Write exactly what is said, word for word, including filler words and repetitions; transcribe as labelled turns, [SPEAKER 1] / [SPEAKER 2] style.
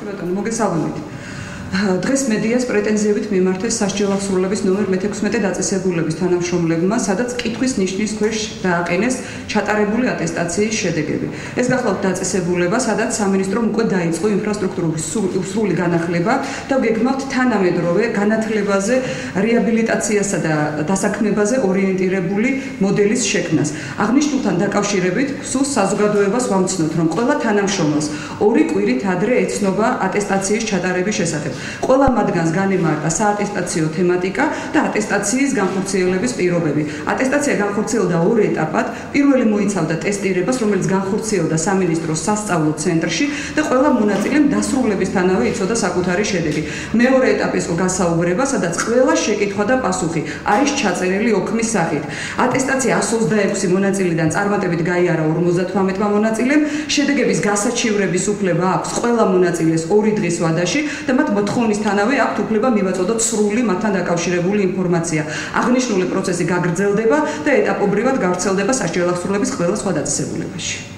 [SPEAKER 1] ბატონო, მოგესალმებით. დღეს მედიას პრეტენზიებით მიმართეს სასჯელ აღსრულების ნომერ მეთექვსმეტე დაწესებულების თანამშრომლებმა, სადაც კითხვის ნიშნის ქვეშ დააყენეს ჩატარებული ატესტაციის შედეგები. ეს გახლავთ დაწესებულება, სადაც სამინისტრომ უკვე დაიწყო ინფრასტრუქტურის სრული განახლება და გეგმავთ თანამედროვე განათლებაზე, რეაბილიტაციასა და დასაქმებაზე ორიენტირებული მოდელის შექმნას. აღნიშნულთან დაკავშირებით სულ საზოგადოებას ვამცნობთ, რომ ყველა თანამშრომელს ორი კვირით ადრე ეცნობა ატესტაციის ჩატარების შესახებ. ყველა მათგანს განემართა საატესტაციო თემატიკა და ატესტაციის განხორციელების პირობები. ატესტაცია განხორციელდა ორ ეტაპად. პირველი მოიცავდა ტესტირებას, რომელიც განხორციელდა სამინისტროს სასწავლო ცენტრში და ყველა მონაწილემ დასრულებისთანავე იცოდა საკუთარი შედეგი. მეორე ეტაპი იყო გასაუბრება, სადაც ყველა შეკითხვა და პასუხი არის ჩაწერილი ოქმის სახით. ატესტაცია εκατს ოცდაექვსი მონაწილიდან წარმატებით გაიარა ორმოცდათვრამეტმა მონაწილემ. შედეგების გასაჩივრების უფლება აქვს ყველა მონაწილეს ორი დღის ვადაში და მათ მოთხოვნისთანავე აქვთ უფლება მივაწოდოთ სრული მათთან დაკავშირებული ინფორმაცია. აღნიშნული პროცესი გაგრძელდება და ეტაპობრივად გავრცელდება სასჯელ აღსრულების ყველა სხვა დაწესებულებაში.